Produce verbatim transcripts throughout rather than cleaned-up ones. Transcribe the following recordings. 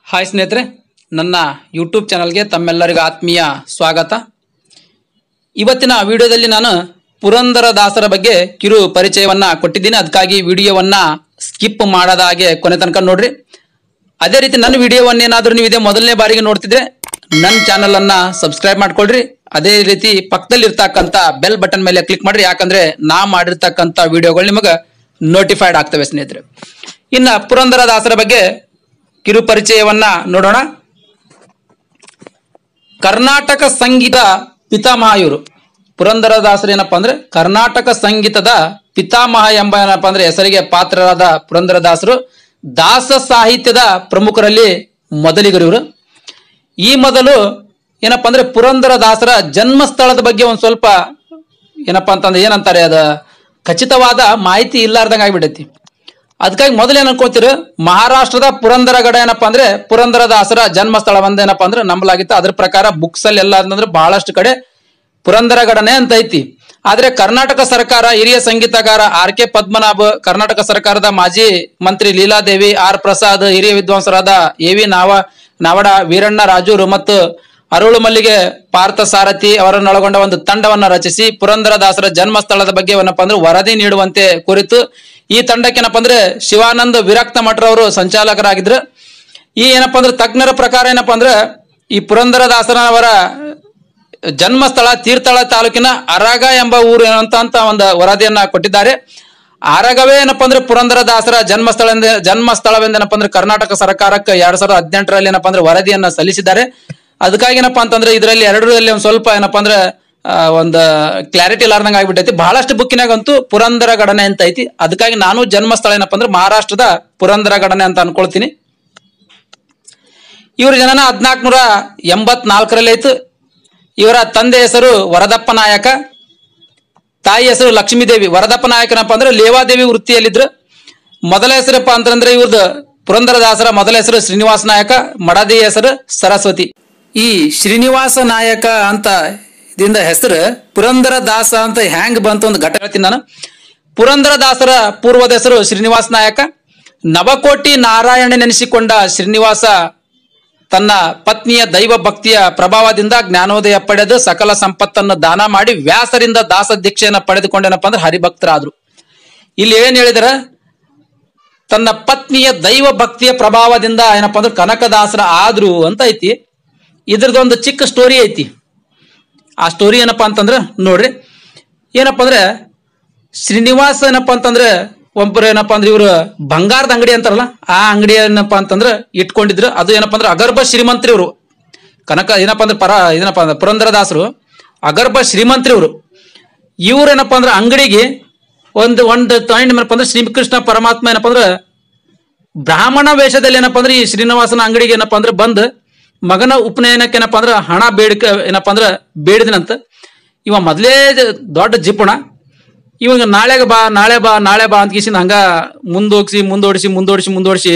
Hi ಸ್ನೇಹಿತರೆ, ನನ್ನ YouTube ಚಾನಲ್ಗೆ ತಮ್ಮೆಲ್ಲರಿಗೂ ಆತ್ಮೀಯ ಸ್ವಾಗತ. ಇವತ್ತಿನ ವಿಡಿಯೋದಲ್ಲಿ ನಾನು ಪುರಂದರದಾಸರ ಬಗ್ಗೆ ಕಿರು ಪರಿಚಯವನ್ನ ಕೊಟ್ಟಿದ್ದೀನಿ. ಅದಕ್ಕಾಗಿ ವಿಡಿಯೋವನ್ನ ಸ್ಕಿಪ್ ಮಾಡದ ಹಾಗೆ ಕೊನೆ ತನಕ ನೋಡ್ರಿ. ಅದೇ ರೀತಿ ನನ್ನ ವಿಡಿಯೋವನ್ನೇನಾದ್ರೂ ನೀವು ಇದೇ ಮೊದಲನೇ ಬಾರಿಗೆ ನೋಡ್ತಿದ್ರೆ ನನ್ನ ಚಾನಲ್ ಅನ್ನ ಸಬ್ಸ್ಕ್ರೈಬ್ ಮಾಡ್ಕೊಳ್ರಿ. ಅದೇ ರೀತಿ ಪಕ್ಕದಲ್ಲಿ ಇರ್ತಕ್ಕಂಥ ಬೆಲ್ ಬಟನ್ ಮೇಲೆ ಕ್ಲಿಕ್ ಮಾಡ್ರಿ, ಯಾಕಂದ್ರೆ ನಾ ಮಾಡಿರ್ತಕ್ಕಂಥ ವಿಡಿಯೋಗಳು ನಿಮಗೆ ನೋಟಿಫೈಡ್ ಆಗ್ತವೆ ಸ್ನೇಹಿತರೆ. ಇನ್ನ ಪುರಂದರದಾಸರ ಬಗ್ಗೆ ಕಿರು ಪರಿಚಯವನ್ನ ನೋಡೋಣ. ಕರ್ನಾಟಕ ಸಂಗೀತ ಪಿತಾಮಹ ಇವರು. ಪುರಂದರದಾಸರು ಏನಪ್ಪಾ ಅಂದ್ರೆ ಕರ್ನಾಟಕ ಸಂಗೀತದ ಪಿತಾಮಹ ಎಂಬ ಏನಪ್ಪಾ ಅಂದ್ರೆ ಹೆಸರಿಗೆ ಪಾತ್ರರಾದ ಪುರಂದರದಾಸರು ದಾಸ ಸಾಹಿತ್ಯದ ಪ್ರಮುಖರಲ್ಲಿ ಮೊದಲಿಗರು ಇವರು. ಈ ಮೊದಲು ಏನಪ್ಪಾ ಅಂದ್ರೆ ಪುರಂದರದಾಸರ ಜನ್ಮಸ್ಥಳದ ಬಗ್ಗೆ ಒಂದ್ ಸ್ವಲ್ಪ ಏನಪ್ಪಾ ಅಂತಂದ್ರೆ ಏನಂತಾರೆ ಅದ ಖಚಿತವಾದ ಮಾಹಿತಿ ಇಲ್ಲಾರ್ದಂಗ ಆಗ್ಬಿಡೈತಿ. ಅದಕ್ಕಾಗಿ ಮೊದಲು ಏನ್ ಅನ್ಕೋತೀರ, ಮಹಾರಾಷ್ಟ್ರದ ಪುರಂದರಗಡ ಏನಪ್ಪಾ ಅಂದ್ರೆ ಪುರಂದರದಾಸರ ಜನ್ಮಸ್ಥಳ ಒಂದ್ ಏನಪ್ಪಾ ಅಂದ್ರೆ ನಂಬಲಾಗಿತ್ತು. ಅದ್ರ ಪ್ರಕಾರ ಬುಕ್ಸ್ ಅಲ್ಲಿ ಎಲ್ಲ ಅಂತಂದ್ರೆ ಬಹಳಷ್ಟು ಕಡೆ ಪುರಂದರಗಡನೆ ಅಂತ ಐತಿ. ಆದ್ರೆ ಕರ್ನಾಟಕ ಸರ್ಕಾರ ಹಿರಿಯ ಸಂಗೀತಗಾರ ಆರ್ ಕೆ ಪದ್ಮನಾಭ, ಕರ್ನಾಟಕ ಸರ್ಕಾರದ ಮಾಜಿ ಮಂತ್ರಿ ಲೀಲಾದೇವಿ, ಆರ್ ಪ್ರಸಾದ್, ಹಿರಿಯ ವಿದ್ವಾಂಸರಾದ ಎ ವಿ ನಾವ ನಾವಡ ವೀರಣ್ಣ ರಾಜೂರು ಮತ್ತು ಅರುಳು ಮಲ್ಲಿಗೆ ಪಾರ್ಥ ಸಾರಥಿ ಅವರನ್ನೊಳಗೊಂಡ ಒಂದು ತಂಡವನ್ನ ರಚಿಸಿ ಪುರಂದರದಾಸರ ಜನ್ಮಸ್ಥಳದ ಬಗ್ಗೆ ಏನಪ್ಪಾ ಅಂದ್ರೆ ವರದಿ ನೀಡುವಂತೆ ಕುರಿತು ಈ ತಂಡಕ್ಕೆ ಏನಪ್ಪಾ ಅಂದ್ರೆ ಶಿವಾನಂದ ವಿರಕ್ತ ಮಠರವರು ಸಂಚಾಲಕರಾಗಿದ್ರು. ಈ ಏನಪ್ಪಾ ಅಂದ್ರೆ ತಜ್ಞರ ಪ್ರಕಾರ ಏನಪ್ಪಾ ಅಂದ್ರೆ ಈ ಪುರಂದರದಾಸರವರ ಜನ್ಮಸ್ಥಳ ತೀರ್ಥಳ ತಾಲೂಕಿನ ಅರಗ ಎಂಬ ಊರು ಅಂತ ಅಂತ ಒಂದು ವರದಿಯನ್ನ ಕೊಟ್ಟಿದ್ದಾರೆ. ಆರಗವೇ ಏನಪ್ಪಾ ಅಂದ್ರೆ ಪುರಂದರದಾಸರ ಜನ್ಮಸ್ಥಳ ಜನ್ಮಸ್ಥಳವೆಂದು ಏನಪ್ಪಾ ಅಂದ್ರೆ ಕರ್ನಾಟಕ ಸರ್ಕಾರಕ್ಕೆ ಎರಡ್ ಸಾವಿರದ ಹದಿನೆಂಟರಲ್ಲಿ ಏನಪ್ಪಾ ಅಂದ್ರೆ ವರದಿಯನ್ನ ಸಲ್ಲಿಸಿದ್ದಾರೆ. ಅದಕ್ಕಾಗಿ ಏನಪ್ಪಾ ಅಂತಂದ್ರೆ ಇದರಲ್ಲಿ ಎರಡರಲ್ಲಿ ಒಂದ್ ಸ್ವಲ್ಪ ಏನಪ್ಪಾ ಅಂದ್ರೆ ಒಂದು ಕ್ಲಾರಿಟಿ ಇಲ್ಲಾರ್ದಂಗ ಆಗ್ಬಿಟ್ಟೈತಿ. ಬಹಳಷ್ಟು ಬುಕ್ಕಿನಾಗಂತೂ ಪುರಂದರಗಡನೆ ಅಂತ ಐತಿ. ಅದಕ್ಕಾಗಿ ನಾನು ಜನ್ಮಸ್ಥಳ ಏನಪ್ಪಾ ಅಂದ್ರೆ ಮಹಾರಾಷ್ಟ್ರದ ಪುರಂದರಗಡನೆ ಅಂತ ಅನ್ಕೊಳ್ತೀನಿ. ಇವ್ರ ಜನನ ಹದಿನಾಲ್ಕನೂರ ಎಂಬತ್ನಾಲ್ಕರಲ್ಲಿ ಆಯ್ತು. ಇವರ ತಂದೆ ಹೆಸರು ವರದಪ್ಪ ನಾಯಕ, ತಾಯಿ ಹೆಸರು ಲಕ್ಷ್ಮೀದೇವಿ. ವರದಪ್ಪ ನಾಯಕನಪ್ಪ ಅಂದ್ರೆ ಲೇವಾದೇವಿ ವೃತ್ತಿಯಲ್ಲಿದ್ರು. ಮೊದಲ ಹೆಸರಪ್ಪ ಅಂತಂದ್ರೆ ಇವ್ರದ್ದು ಪುರಂದರದಾಸರ ಮೊದಲ ಹೆಸರು ಶ್ರೀನಿವಾಸ ನಾಯಕ, ಮಡದಿ ಹೆಸರು ಸರಸ್ವತಿ. ಈ ಶ್ರೀನಿವಾಸ ನಾಯಕ ಅಂತ ಇದರಿಂದ ಹೆಸರು ಪುರಂದರದಾಸ ಅಂತ ಹ್ಯಾಂಗ್ ಬಂತು ಒಂದು ಘಟ ಹೇಳ್ತೀನಿ ನಾನು. ಪುರಂದರದಾಸರ ಪೂರ್ವದ ಹೆಸರು ಶ್ರೀನಿವಾಸ ನಾಯಕ. ನವಕೋಟಿ ನಾರಾಯಣ ನೆನೆಸಿಕೊಂಡ ಶ್ರೀನಿವಾಸ ತನ್ನ ಪತ್ನಿಯ ದೈವ ಭಕ್ತಿಯ ಪ್ರಭಾವದಿಂದ ಜ್ಞಾನೋದಯ ಪಡೆದು ಸಕಲ ಸಂಪತ್ತನ್ನು ದಾನ ಮಾಡಿ ವ್ಯಾಸರಿಂದ ದಾಸ ದೀಕ್ಷೆಯನ್ನು ಪಡೆದುಕೊಂಡೇನಪ್ಪ ಅಂದ್ರೆ ಹರಿಭಕ್ತರಾದ್ರು. ಇಲ್ಲಿ ಏನ್ ಹೇಳಿದಾರ, ತನ್ನ ಪತ್ನಿಯ ದೈವ ಭಕ್ತಿಯ ಪ್ರಭಾವದಿಂದ ಏನಪ್ಪಾ ಅಂದ್ರೆ ಕನಕದಾಸರ ಆದ್ರು ಅಂತ ಐತಿ. ಇದ್ರದೊಂದು ಚಿಕ್ಕ ಸ್ಟೋರಿ ಐತಿ. ಆ ಸ್ಟೋರಿ ಏನಪ್ಪಾ ಅಂತಂದ್ರೆ ನೋಡ್ರಿ. ಏನಪ್ಪಾ ಅಂದ್ರೆ ಶ್ರೀನಿವಾಸ ಏನಪ್ಪಾ ಅಂತಂದ್ರೆ ಒಬ್ಬರು ಏನಪ್ಪಾ ಅಂದ್ರೆ ಇವ್ರು ಬಂಗಾರದ ಅಂಗಡಿ ಅಂತಾರಲ್ಲ, ಆ ಅಂಗಡಿ ಏನಪ್ಪಾ ಅಂತಂದ್ರೆ ಇಟ್ಕೊಂಡಿದ್ರು. ಅದು ಏನಪ್ಪಾ ಅಂದ್ರೆ ಅಗರ್ಭ ಶ್ರೀಮಂತ್ರಿ ಇವರು. ಕನಕ ಏನಪ್ಪಾ ಅಂದ್ರೆ ಪರ ಏನಪ್ಪಾ ಅಂದ್ರೆ ಪುರಂದರದಾಸರು ಅಗರ್ಭ ಶ್ರೀಮಂತ್ರಿ ಇವರು. ಇವ್ರು ಏನಪ್ಪಾ ಅಂದ್ರೆ ಅಂಗಡಿಗೆ ಒಂದು ಒಂದು ತಾಯಿನ ಏನಪ್ಪಾ ಅಂದ್ರೆ ಶ್ರೀಕೃಷ್ಣ ಪರಮಾತ್ಮ ಏನಪ್ಪಾ ಅಂದ್ರೆ ಬ್ರಾಹ್ಮಣ ವೇಷದಲ್ಲಿ ಏನಪ್ಪಾ ಅಂದ್ರೆ ಈ ಶ್ರೀನಿವಾಸನ ಅಂಗಡಿಗೆ ಏನಪ್ಪಾ ಅಂದ್ರೆ ಬಂದ್ ಮಗನ ಉಪನಯನಕ್ಕೆ ಏನಪ್ಪಾ ಅಂದ್ರೆ ಹಣ ಬೇಡಿಕೆ ಏನಪ್ಪಾ ಅಂದ್ರೆ ಬೇಡಿದನಂತ. ಇವ ಮೊದಲೇ ದೊಡ್ಡ ಜಿಪುಣ. ಇವಾಗ ನಾಳೆಗೆ ಬಾ ನಾಳೆ ಬಾ ನಾಳೆ ಬಾ ಅಂತ ಕಿಸಿನ ಹಂಗ ಮುಂದೋಗ್ಸಿ ಮುಂದೋಡಿಸಿ ಮುಂದೋಡಿಸಿ ಮುಂದೋಡಿಸಿ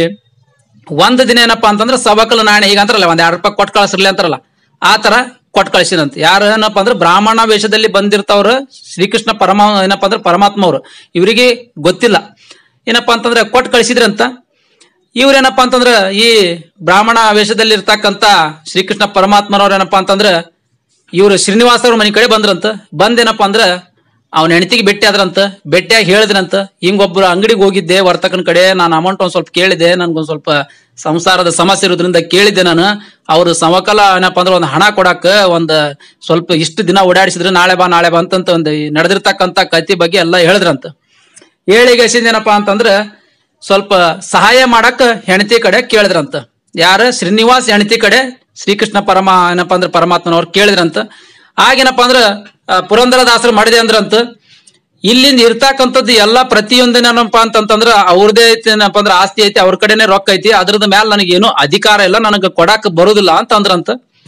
ಒಂದ್ ದಿನ ಏನಪ್ಪಾ ಅಂತಂದ್ರೆ ಸವಕಲು ನಾಣೆ ಈಗ ಅಂತಾರಲ್ಲ ಒಂದ್ ಎರಡು ರೂಪಾಯಿ ಕೊಟ್ಟು ಕಳಿಸಿರ್ಲಿ ಅಂತಾರಲ್ಲ, ಆ ತರ ಕೊಟ್ಟು ಕಳಿಸಿದಂತ. ಯಾರು ಏನಪ್ಪಾ ಅಂದ್ರೆ ಬ್ರಾಹ್ಮಣ ವೇಷದಲ್ಲಿ ಬಂದಿರ್ತಾವ್ರ ಶ್ರೀಕೃಷ್ಣ ಪರಮ ಏನಪ್ಪಾ ಅಂದ್ರೆ ಪರಮಾತ್ಮ ಅವ್ರು. ಇವರಿಗೆ ಗೊತ್ತಿಲ್ಲ ಏನಪ್ಪಾ ಅಂತಂದ್ರೆ ಕೊಟ್ಟು ಕಳಿಸಿದ್ರಂತ. ಇವ್ರೇನಪ್ಪಾ ಅಂತಂದ್ರ ಈ ಬ್ರಾಹ್ಮಣ ವೇಷದಲ್ಲಿ ಇರ್ತಕ್ಕಂತ ಶ್ರೀಕೃಷ್ಣ ಪರಮಾತ್ಮನವ್ರ ಏನಪ್ಪಾ ಅಂತಂದ್ರ ಇವ್ರು ಶ್ರೀನಿವಾಸವ್ರ ಮನೆ ಕಡೆ ಬಂದ್ರಂತ. ಬಂದೇನಪ್ಪಾ ಅಂದ್ರ ಅವನ ಹೆಂಡತಿಗೆ ಭೇಟಿ ಆದ್ರಂತ. ಭೇಟಿಯಾಗಿ ಹೇಳಿದ್ರಂತ, ಹಿಂಗೊಬ್ರು ಅಂಗಡಿಗೆ ಹೋಗಿದ್ದೆ ವರ್ತಕನ ಕಡೆ, ನಾನು ಅಮೌಂಟ್ ಒಂದ್ ಸ್ವಲ್ಪ ಕೇಳಿದೆ, ನನ್ಗೊಂದ್ ಸ್ವಲ್ಪ ಸಂಸಾರದ ಸಮಸ್ಯೆ ಇರೋದ್ರಿಂದ ಕೇಳಿದ್ದೆ ನಾನು. ಅವ್ರು ಸಮಕಾಲ ಏನಪ್ಪಾ ಅಂದ್ರೆ ಒಂದ್ ಹಣ ಕೊಡಾಕ ಒಂದ್ ಸ್ವಲ್ಪ ಇಷ್ಟು ದಿನ ಓಡಾಡಿಸಿದ್ರೆ ನಾಳೆ ಬಾ ನಾಳೆ ಬಾ ಅಂತಂತ ಒಂದು ನಡೆದಿರ್ತಕ್ಕಂತ ಕತಿ ಬಗ್ಗೆ ಎಲ್ಲ ಹೇಳಿದ್ರಂತ. ಹೇಳಿಗೆಸಿಂದ ಏನಪ್ಪಾ ಅಂತಂದ್ರ ಸ್ವಲ್ಪ ಸಹಾಯ ಮಾಡಕ್ ಹೆಂಡತಿ ಕಡೆ ಕೇಳಿದ್ರಂತ. ಯಾರ ಶ್ರೀನಿವಾಸ್ ಹೆಂಡತಿ ಕಡೆ ಶ್ರೀಕೃಷ್ಣ ಪರಮ ಏನಪ್ಪಾ ಅಂದ್ರೆ ಪರಮಾತ್ಮನವ್ರು ಕೇಳಿದ್ರಂತ. ಆಗೇನಪ್ಪಾ ಅಂದ್ರ ಪುರಂದರದಾಸರು ಮಾಡಿದೆ ಅಂದ್ರಂತ, ಇಲ್ಲಿಂದ ಇರ್ತಕ್ಕಂಥದ್ದು ಎಲ್ಲಾ ಪ್ರತಿಯೊಂದೇನಪ್ಪಾ ಅಂತಂದ್ರ ಅವ್ರದೇ ಐತಿ ಏನಪ್ಪಾ ಅಂದ್ರೆ ಆಸ್ತಿ ಐತಿ, ಅವ್ರ ಕಡೆನೆ ರೊಕ್ಕ ಐತಿ, ಅದ್ರದ ಮ್ಯಾಲ ನನಗೇನು ಅಧಿಕಾರ ಇಲ್ಲ, ನನಗೆ ಕೊಡಾಕ್ ಬರುದಿಲ್ಲ ಅಂತ ಅಂದ್ರಂತ.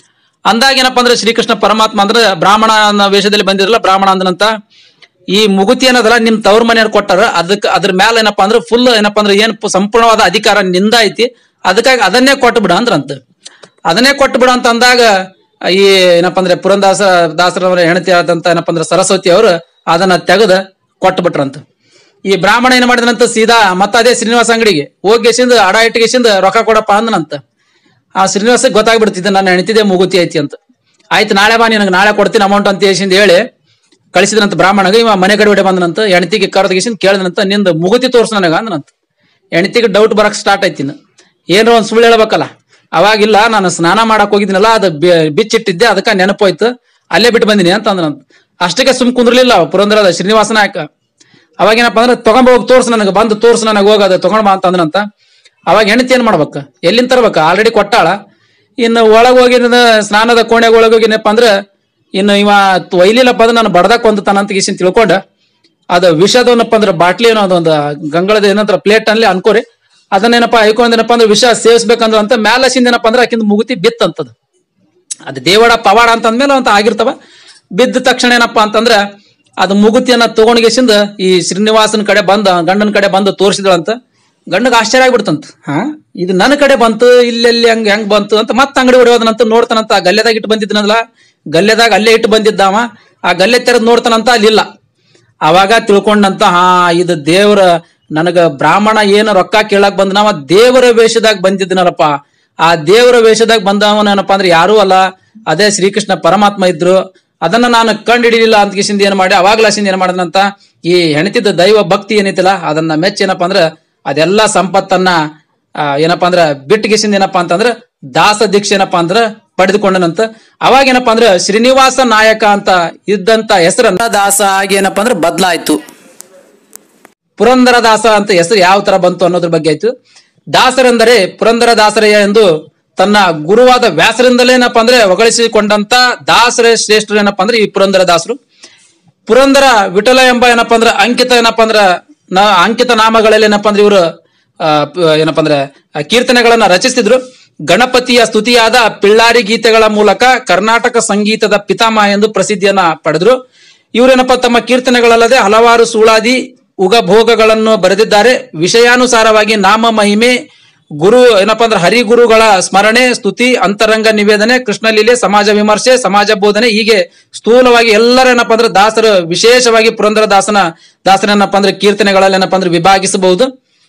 ಅಂದಾಗ ಏನಪ್ಪಾ ಅಂದ್ರೆ ಶ್ರೀಕೃಷ್ಣ ಪರಮಾತ್ಮ ಅಂದ್ರೆ ಬ್ರಾಹ್ಮಣ ವೇಷದಲ್ಲಿ ಬಂದಿರಲ್ಲ, ಬ್ರಾಹ್ಮಣ ಅಂದ್ರಂತ, ಈ ಮುಗುತಿ ಏನದಲ್ಲ ನಿಮ್ ತವ್ರ ಮನೆಯವ್ರು ಕೊಟ್ಟಾರ, ಅದಕ್ಕೆ ಅದ್ರ ಮ್ಯಾಲ ಏನಪ್ಪಾ ಅಂದ್ರೆ ಫುಲ್ ಏನಪ್ಪಾ ಅಂದ್ರೆ ಏನ್ ಸಂಪೂರ್ಣವಾದ ಅಧಿಕಾರ ನಿಂದ ಐತಿ, ಅದಕ್ಕಾಗಿ ಅದನ್ನೇ ಕೊಟ್ಟು ಬಿಡ ಅಂದ್ರಂತ. ಅದನ್ನೇ ಕೊಟ್ಟು ಬಿಡ ಅಂತ ಅಂದಾಗ ಈ ಏನಪ್ಪಾ ಅಂದ್ರೆ ಪುರಂದಾಸ ದಾಸರವರ ಹೆಂಡತಿ ಆದಂತ ಏನಪ್ಪಾ ಅಂದ್ರೆ ಸರಸ್ವತಿ ಅವರು ಅದನ್ನ ತೆಗೆದ ಕೊಟ್ಟು ಬಿಟ್ರಂತ. ಈ ಬ್ರಾಹ್ಮಣ ಏನ್ ಮಾಡಿದ್ರಂತ ಸೀದಾ ಮತ್ತ ಅದೇ ಶ್ರೀನಿವಾಸ ಅಂಗಡಿಗೆ ಹೋಗಿ ಎಸಿಂದ ಅಡ ಇಟ್ಟಿಗೆಸಿಂದ ರೊಕ್ಕ ಕೊಡಪ್ಪ ಅಂದನಂತ. ಆ ಶ್ರೀನಿವಾಸಕ್ಕೆ ಗೊತ್ತಾಗ್ಬಿಡ್ತಿದ್ದೆ ನನ್ನ ಹೆಣ್ತಿದೆ ಮೂಗುತಿ ಐತಿ ಅಂತ. ಆಯ್ತು ನಾಳೆ ಬಾ ನಿನಗೆ ನಾಳೆ ಕೊಡ್ತೀನಿ ಅಮೌಂಟ್ ಅಂತ ಹೇಳಿ ಹೇಳಿ ಕಳಿಸಿದ್ರಂತ ಬ್ರಾಹ್ಮಣಗೆ. ಇವ ಮನೆ ಕಡೆ ಬಂದನಂತ, ಹೆಣ್ತಿಗೆ ಕರೆದಗಿಸಿಂದ ಕೇಳಿದನಂತ, ನಿಂದ ಮುಗುತಿ ತೋರ್ಸ ನನಗ ಅಂದನಂತ. ಹೆಣ್ತಿಗೆ ಡೌಟ್ ಬರಕ್ ಸ್ಟಾರ್ಟ್ ಆಯ್ತಿನ, ಏನೋ ಒಂದ್ ಸುಳ್ಳು ಹೇಳ್ಬೇಕಲ್ಲ. ಅವಾಗಿಲ್ಲ, ನಾನು ಸ್ನಾನ ಮಾಡಕ್ ಹೋಗಿದ್ದೀನಲ್ಲ, ಅದು ಬಿಚ್ಚಿಟ್ಟಿದ್ದೆ, ಅದಕ್ಕ ನೆನಪೋಯ್ತು, ಅಲ್ಲೇ ಬಿಟ್ಟು ಬಂದಿನಿ ಅಂತ ಅಂದ್ರಂತ. ಅಷ್ಟಕ್ಕೆ ಸುಮ್ ಕುಂದ್ರಲಿಲ್ಲ ಪುರಂದರದ ಶ್ರೀನಿವಾಸ ನಾಯಕ. ಅವಾಗೇನಪ್ಪ ಅಂದ್ರೆ ತಗೊಂಡ್ ಹೋಗಿ ತೋರ್ಸ ನನಗೆ, ಬಂದು ತೋರ್ಸ ನನಗೆ, ಹೋಗೋದು ತಗೊಂಡ್ ಬಾ ಅಂತ ಅಂದ್ರಂತ. ಅವಾಗ ಹೆಣ್ತಿ ಏನ್ ಮಾಡ್ಬೇಕ, ಎಲ್ಲಿಂದ ತರ್ಬೇಕ, ಆಲ್ರೆಡಿ ಕೊಟ್ಟಾಳ. ಇನ್ನು ಒಳಗ್ ಹೋಗಿ ಸ್ನಾನದ ಕೋಣೆಗೆ ಒಳಗೆ ಹೋಗಿನಪ್ಪ ಅಂದ್ರೆ ಇನ್ನು ಇವ ಒಯ್ಲಿಲ್ಲಪ್ಪ ಅಂದ್ರೆ ನಾನು ಬಡದಕ್ ಒಂದು ತನಂತ ಗೀಸಿನ್ ತಿಳ್ಕೊಂಡ ಅದು ವಿಷದವನಪ್ಪ ಅಂದ್ರೆ ಬಾಟ್ಲಿ ಏನೋ ಅದೊಂದು ಗಂಗಳದ ಏನಂತ ಪ್ಲೇಟ್ ಅನ್ಲಿ ಅನ್ಕೋರಿ, ಅದನ್ನೇನಪ್ಪ ಐಕೊಂಡೇನಪ್ಪ ಅಂದ್ರೆ ವಿಷ ಸೇವಿಸ್ಬೇಕಂದ್ರ ಅಂತ ಮ್ಯಾಲಸಿಂದ ಏನಪ್ಪ ಅಂದ್ರೆ ಆಕಿಂದ ಮುಗುತಿ ಬಿತ್ತಂತದ. ಅದು ದೇವಡ ಪವಾಡ ಅಂತ ಅಂದ್ಮೇಲೆ ಅಂತ ಆಗಿರ್ತವ. ಬಿದ್ದ ತಕ್ಷಣ ಏನಪ್ಪಾ ಅಂತಂದ್ರ ಅದು ಮುಗುತಿಯನ್ನ ತಗೊಂಡ್ಗೆಸಿಂದ ಈ ಶ್ರೀನಿವಾಸನ ಕಡೆ ಬಂದ, ಗಂಡನ ಕಡೆ ಬಂದು ತೋರಿಸಿದಳಂತ. ಗಂಡಗ ಆಶ್ಚರ್ಯ ಆಗ್ಬಿಡ್ತಂತ, ಹಾ ಇದು ನನ್ನ ಕಡೆ ಬಂತು, ಇಲ್ಲೆಲ್ಲಿ ಹಂಗ ಹೆಂಗ್ ಬಂತು ಅಂತ ಮತ್ತೆ ಅಂಗಡಿ ಹೊಡೆಯೋದನಂತ. ನೋಡ್ತಾನಂತ, ಗಲ್ಲೆದಾಗ ಇಟ್ಟು ಬಂದಿದ್ದನಲ್ಲ, ಗಲ್ಲೆದಾಗ ಅಲ್ಲೇ ಇಟ್ಟು ಬಂದಿದ್ದಾವ, ಆ ಗಲ್ಲೆ ತೆರೆದ್ ನೋಡ್ತಾನಂತ, ಅಲ್ಲಿಲ್ಲ. ಅವಾಗ ತಿಳ್ಕೊಂಡಂತ, ಹಾ ಇದು ದೇವ್ರ ನನಗ ಬ್ರಾಹ್ಮಣ ಏನು ರೊಕ್ಕ ಕೇಳಕ್ ಬಂದ, ನಾವ ದೇವರ ವೇಷದಾಗ ಬಂದಿದ್ದನಲ್ಲಪ್ಪ. ಆ ದೇವರ ವೇಷದಾಗ ಬಂದವನೇನಪ್ಪಾ ಅಂದ್ರೆ ಯಾರೂ ಅಲ್ಲ, ಅದೇ ಶ್ರೀಕೃಷ್ಣ ಪರಮಾತ್ಮ ಇದ್ರು. ಅದನ್ನ ನಾನು ಕಂಡು ಹಿಡಿಲಿಲ್ಲ ಅಂತ ಕಿಸಿಂದ ಏನ್ ಮಾಡಿ ಅವಾಗ್ಲಾಸಿಂದ ಏನ್ ಮಾಡಿದಂತ, ಈ ಹೆಣ್ತಿದ್ದ ದೈವ ಭಕ್ತಿ ಏನೈತಿಲ್ಲ ಅದನ್ನ ಮೆಚ್ಚ ಏನಪ್ಪಾ ಅಂದ್ರ ಅದೆಲ್ಲಾ ಸಂಪತ್ತನ್ನ ಏನಪ್ಪಾ ಅಂದ್ರ ಬಿಟ್ಟಿಗೆಸಿಂದ ಏನಪ್ಪಾ ಅಂತಂದ್ರ ದಾಸ ದೀಕ್ಷೆ ಏನಪ್ಪಾ ಅಂದ್ರ ಪಡೆದುಕೊಂಡನಂತ. ಅವಾಗ ಏನಪ್ಪಾ ಅಂದ್ರ ಶ್ರೀನಿವಾಸ ನಾಯಕ ಅಂತ ಇದ್ದಂತ ಹೆಸರನ್ನ ದಾಸ ಆಗಿ ಏನಪ್ಪಾ ಅಂದ್ರೆ ಬದಲಾಯ್ತು. ಪುರಂದರ ದಾಸ ಅಂತ ಹೆಸರು ಯಾವ ತರ ಬಂತು ಅನ್ನೋದ್ರ ಬಗ್ಗೆ ಆಯ್ತು. ದಾಸರೆಂದರೆ ಪುರಂದರ ದಾಸರಯ್ಯ ಎಂದು ತನ್ನ ಗುರುವಾದ ವ್ಯಾಸರಿಂದಲೇ ಏನಪ್ಪಾ ಅಂದ್ರೆ ಹೊಗಳಿಸಿಕೊಂಡಂತ ದಾಸರ ಶ್ರೇಷ್ಠರು ಏನಪ್ಪಾ ಅಂದ್ರೆ ಈ ಪುರಂದರ ದಾಸರು. ಪುರಂದರ ವಿಠಲ ಎಂಬ ಏನಪ್ಪಾ ಅಂದ್ರೆ ಅಂಕಿತ ಏನಪ್ಪಾ ಅಂದ್ರ ನಾ ಅಂಕಿತ ನಾಮಗಳಲ್ಲಿ ಏನಪ್ಪಾ ಅಂದ್ರೆ ಇವರು ಏನಪ್ಪಾ ಅಂದ್ರೆ ಕೀರ್ತನೆಗಳನ್ನ ರಚಿಸ್ತಿದ್ರು. ಗಣಪತಿಯ ಸ್ತುತಿಯಾದ ಪಿಳ್ಳಾರಿ ಗೀತೆಗಳ ಮೂಲಕ ಕರ್ನಾಟಕ ಸಂಗೀತದ ಪಿತಾಮಹ ಎಂದು ಪ್ರಸಿದ್ಧಿಯನ್ನ ಪಡೆದ್ರು. ಇವರೇನಪ್ಪ ತಮ್ಮ ಕೀರ್ತನೆಗಳಲ್ಲದೆ ಹಲವಾರು ಸುಳಾದಿ ಉಗಭೋಗಗಳನ್ನು ಬರೆದಿದ್ದಾರೆ. ವಿಷಯಾನುಸಾರವಾಗಿ ನಾಮ ಮಹಿಮೆ, ಗುರು ಏನಪ್ಪಾ ಅಂದ್ರೆ ಹರಿಗುರುಗಳ ಸ್ಮರಣೆ, ಸ್ತುತಿ, ಅಂತರಂಗ ನಿವೇದನೆ, ಕೃಷ್ಣಲೀಲೆ, ಸಮಾಜ ವಿಮರ್ಶೆ, ಸಮಾಜ ಬೋಧನೆ, ಹೀಗೆ ಸ್ಥೂಲವಾಗಿ ಎಲ್ಲರ ಏನಪ್ಪಾ ಅಂದ್ರೆ ದಾಸರು ವಿಶೇಷವಾಗಿ ಪುರಂದರ ದಾಸನ ದಾಸನೇನಪ್ಪಾ ಅಂದ್ರೆ ಕೀರ್ತನೆಗಳಲ್ಲಿ ಏನಪ್ಪಾ ಅಂದ್ರೆ ವಿಭಾಗಿಸಬಹುದು.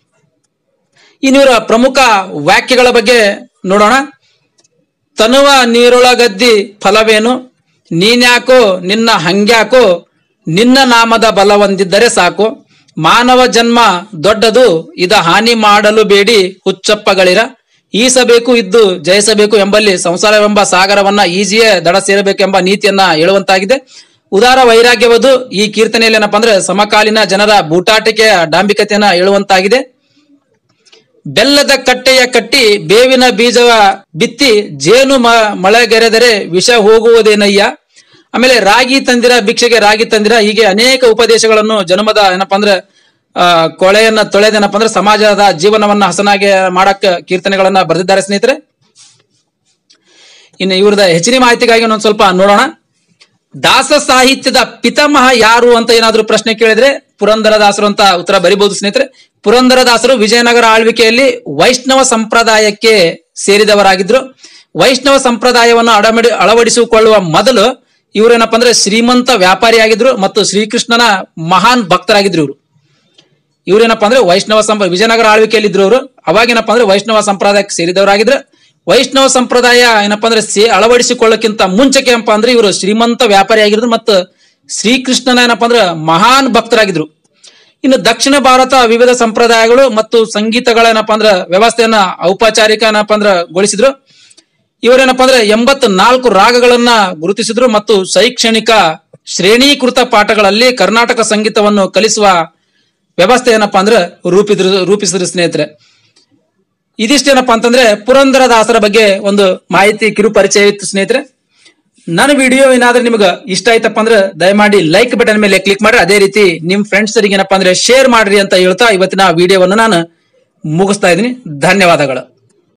ಇನ್ನಿವರ ಪ್ರಮುಖ ವಾಕ್ಯಗಳ ಬಗ್ಗೆ ನೋಡೋಣ. ತನುವ ನೀರೊಳಗದ್ದಿ ಫಲವೇನು, ನೀನ್ಯಾಕೋ ನಿನ್ನ ಹಂಗ್ಯಾಕೋ, ನಿನ್ನ ನಾಮದ ಬಲವೊಂದಿದ್ದರೆ ಸಾಕು, ಮಾನವ ಜನ್ಮ ದೊಡ್ಡದು ಇದ ಹಾನಿ ಮಾಡಲು ಬೇಡಿ ಹುಚ್ಚಪ್ಪಗಳಿರ, ಈಸಬೇಕು ಇದ್ದು ಜಯಿಸಬೇಕು ಎಂಬಲ್ಲಿ ಸಂಸಾರವೆಂಬ ಸಾಗರವನ್ನ ಈಜಿಯೇ ದಡ ಸೇರಬೇಕೆಂಬ ನೀತಿಯನ್ನ ಹೇಳುವಂತಾಗಿದೆ. ಉದಾರ ವೈರಾಗ್ಯವದು ಈ ಕೀರ್ತನೆಯಲ್ಲಿ ಏನಪ್ಪಾ ಅಂದ್ರೆ ಸಮಕಾಲೀನ ಜನರ ಬೂಟಾಟಿಕೆಯ ಡಾಂಬಿಕತೆಯನ್ನ ಹೇಳುವಂತಾಗಿದೆ. ಬೆಲ್ಲದ ಕಟ್ಟೆಯ ಕಟ್ಟಿ ಬೇವಿನ ಬೀಜವ ಬಿತ್ತಿ ಜೇನು ಮ ಮಳೆಗೆರೆದರೆ ವಿಷ ಹೋಗುವುದೇನಯ್ಯ. ಆಮೇಲೆ ರಾಗಿ ತಂದಿರ ಭಿಕ್ಷೆಗೆ ರಾಗಿ ತಂದಿರ, ಹೀಗೆ ಅನೇಕ ಉಪದೇಶಗಳನ್ನು ಜನ್ಮದ ಏನಪ್ಪಾ ಅಂದ್ರೆ ಆ ಕೊಳೆಯನ್ನ ತೊಳೆದೇನಪ್ಪ ಅಂದ್ರೆ ಸಮಾಜದ ಜೀವನವನ್ನ ಹಸನಾಗಿ ಮಾಡಕ್ ಕೀರ್ತನೆಗಳನ್ನ ಬರೆದಿದ್ದಾರೆ ಸ್ನೇಹಿತರೆ. ಇನ್ನು ಇವ್ರದ ಹೆಚ್ಚಿನ ಮಾಹಿತಿಗಾಗಿ ಒಂದ್ ಸ್ವಲ್ಪ ನೋಡೋಣ. ದಾಸ ಸಾಹಿತ್ಯದ ಪಿತಾಮಹ ಯಾರು ಅಂತ ಏನಾದ್ರು ಪ್ರಶ್ನೆ ಕೇಳಿದ್ರೆ ಪುರಂದರ ದಾಸರು ಅಂತ ಉತ್ತರ ಬರಿಬಹುದು ಸ್ನೇಹಿತರೆ. ಪುರಂದರ ದಾಸರು ವಿಜಯನಗರ ಆಳ್ವಿಕೆಯಲ್ಲಿ ವೈಷ್ಣವ ಸಂಪ್ರದಾಯಕ್ಕೆ ಸೇರಿದವರಾಗಿದ್ರು. ವೈಷ್ಣವ ಸಂಪ್ರದಾಯವನ್ನು ಅಡಮಡಿ ಅಳವಡಿಸಿಕೊಳ್ಳುವ ಮೊದಲು ಇವರೇನಪ್ಪ ಅಂದ್ರೆ ಶ್ರೀಮಂತ ವ್ಯಾಪಾರಿಯಾಗಿದ್ರು ಮತ್ತು ಶ್ರೀಕೃಷ್ಣನ ಮಹಾನ್ ಭಕ್ತರಾಗಿದ್ರು. ಇವರು ಇವ್ರೇನಪ್ಪ ಅಂದ್ರೆ ವೈಷ್ಣವ ಸಂಪ್ರ ವಿಜಯನಗರ ಆಳ್ವಿಕೆಯಲ್ಲಿ ಇದ್ರು ಅವರು. ಅವಾಗೇನಪ್ಪ ಅಂದ್ರೆ ವೈಷ್ಣವ ಸಂಪ್ರದಾಯಕ್ಕೆ ಸೇರಿದವರಾಗಿದ್ರು. ವೈಷ್ಣವ ಸಂಪ್ರದಾಯ ಏನಪ್ಪಾ ಅಂದ್ರೆ ಸೇ ಅಳವಡಿಸಿಕೊಳ್ಳಕ್ಕಿಂತ ಮುಂಚೆಗೆ ಏನಪ್ಪಾ ಅಂದ್ರೆ ಇವರು ಶ್ರೀಮಂತ ವ್ಯಾಪಾರಿ ಆಗಿದ್ರು ಮತ್ತು ಶ್ರೀಕೃಷ್ಣನ ಏನಪ್ಪಾ ಅಂದ್ರೆ ಮಹಾನ್ ಭಕ್ತರಾಗಿದ್ರು. ಇನ್ನು ದಕ್ಷಿಣ ಭಾರತ ವಿವಿಧ ಸಂಪ್ರದಾಯಗಳು ಮತ್ತು ಸಂಗೀತಗಳ ಏನಪ್ಪಾ ಅಂದ್ರೆ ವ್ಯವಸ್ಥೆಯನ್ನ ಔಪಚಾರಿಕ ಏನಪ್ಪಾ ಅಂದ್ರೆ ಗೊಳಿಸಿದ್ರು. ಇವರೇನಪ್ಪಾ ಅಂದ್ರೆ ಎಂಬತ್ ನಾಲ್ಕು ರಾಗಗಳನ್ನ ಗುರುತಿಸಿದ್ರು ಮತ್ತು ಶೈಕ್ಷಣಿಕ ಶ್ರೇಣೀಕೃತ ಪಾಠಗಳಲ್ಲಿ ಕರ್ನಾಟಕ ಸಂಗೀತವನ್ನು ಕಲಿಸುವ ವ್ಯವಸ್ಥೆ ಏನಪ್ಪಾ ಅಂದ್ರೆ ರೂಪಿದ್ರು ರೂಪಿಸಿದ್ರು ಸ್ನೇಹಿತರೆ. ಇದಿಷ್ಟೇನಪ್ಪಾ ಅಂತಂದ್ರೆ ಪುರಂದರ ದಾಸರ ಬಗ್ಗೆ ಒಂದು ಮಾಹಿತಿ ಕಿರು ಪರಿಚಯ ಇತ್ತು ಸ್ನೇಹಿತರೆ. ನನ್ನ ವಿಡಿಯೋ ಏನಾದ್ರೂ ನಿಮ್ಗೆ ಇಷ್ಟ ಆಯ್ತಪ್ಪ ಅಂದ್ರೆ ದಯಮಾಡಿ ಲೈಕ್ ಬಟನ್ ಮೇಲೆ ಕ್ಲಿಕ್ ಮಾಡ್ರಿ. ಅದೇ ರೀತಿ ನಿಮ್ ಫ್ರೆಂಡ್ಸ್ ಏನಪ್ಪಾ ಅಂದ್ರೆ ಶೇರ್ ಮಾಡ್ರಿ ಅಂತ ಹೇಳ್ತಾ ಇವತ್ತಿನ ವಿಡಿಯೋವನ್ನು ನಾನು ಮುಗಿಸ್ತಾ ಇದ್ದೀನಿ. ಧನ್ಯವಾದಗಳು.